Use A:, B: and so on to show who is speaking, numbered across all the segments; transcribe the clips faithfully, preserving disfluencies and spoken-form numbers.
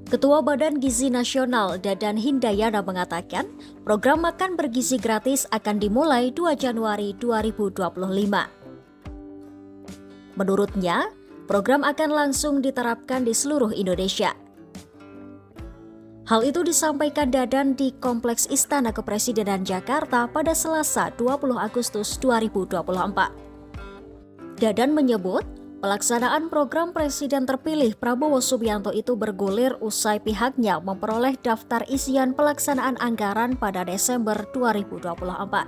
A: Ketua Badan Gizi Nasional Dadan Hindayana mengatakan, program makan bergizi gratis akan dimulai dua Januari dua ribu dua puluh lima. Menurutnya, program akan langsung diterapkan di seluruh Indonesia. Hal itu disampaikan Dadan di Kompleks Istana Kepresidenan Jakarta pada Selasa dua puluh Agustus dua ribu dua puluh empat. Dadan menyebut, pelaksanaan program Presiden terpilih Prabowo Subianto itu bergulir usai pihaknya memperoleh daftar isian pelaksanaan anggaran pada Desember dua ribu dua puluh empat.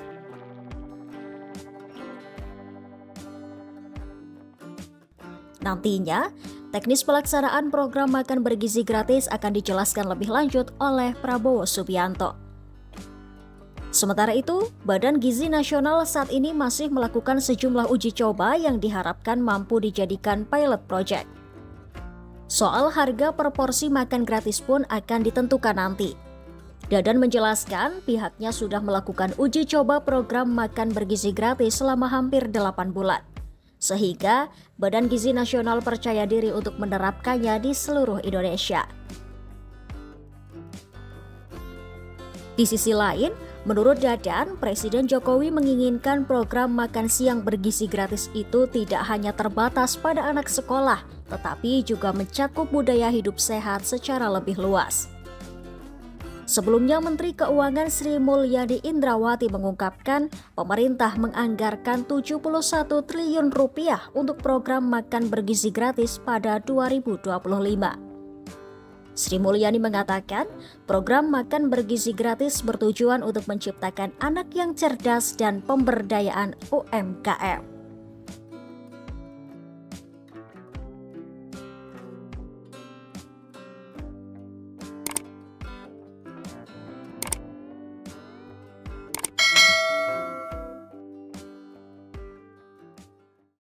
A: Nantinya, teknis pelaksanaan program makan bergizi gratis akan dijelaskan lebih lanjut oleh Prabowo Subianto. Sementara itu, Badan Gizi Nasional saat ini masih melakukan sejumlah uji coba yang diharapkan mampu dijadikan pilot project. Soal harga per porsi makan gratis pun akan ditentukan nanti. Dadan menjelaskan pihaknya sudah melakukan uji coba program makan bergizi gratis selama hampir delapan bulan. Sehingga Badan Gizi Nasional percaya diri untuk menerapkannya di seluruh Indonesia. Di sisi lain, menurut Dadan, Presiden Jokowi menginginkan program makan siang bergizi gratis itu tidak hanya terbatas pada anak sekolah, tetapi juga mencakup budaya hidup sehat secara lebih luas. Sebelumnya, Menteri Keuangan Sri Mulyani Indrawati mengungkapkan pemerintah menganggarkan tujuh puluh satu triliun rupiah untuk program makan bergizi gratis pada dua ribu dua puluh lima. Sri Mulyani mengatakan, program makan bergizi gratis bertujuan untuk menciptakan anak yang cerdas dan pemberdayaan U M K M.